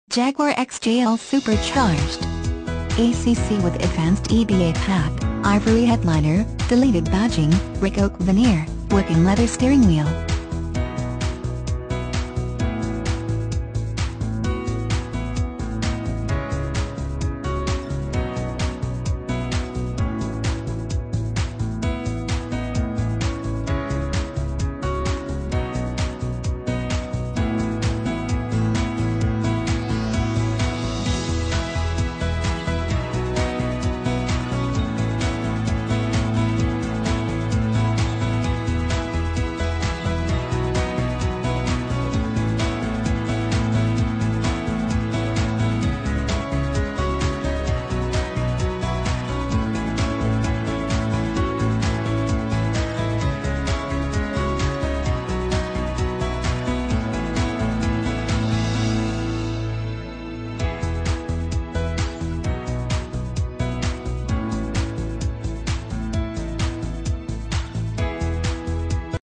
Jaguar XJL Super Charged. ACC with advanced EBA pack, ivory headliner, deleted badging, brick oak veneer, wook and leather steering wheel.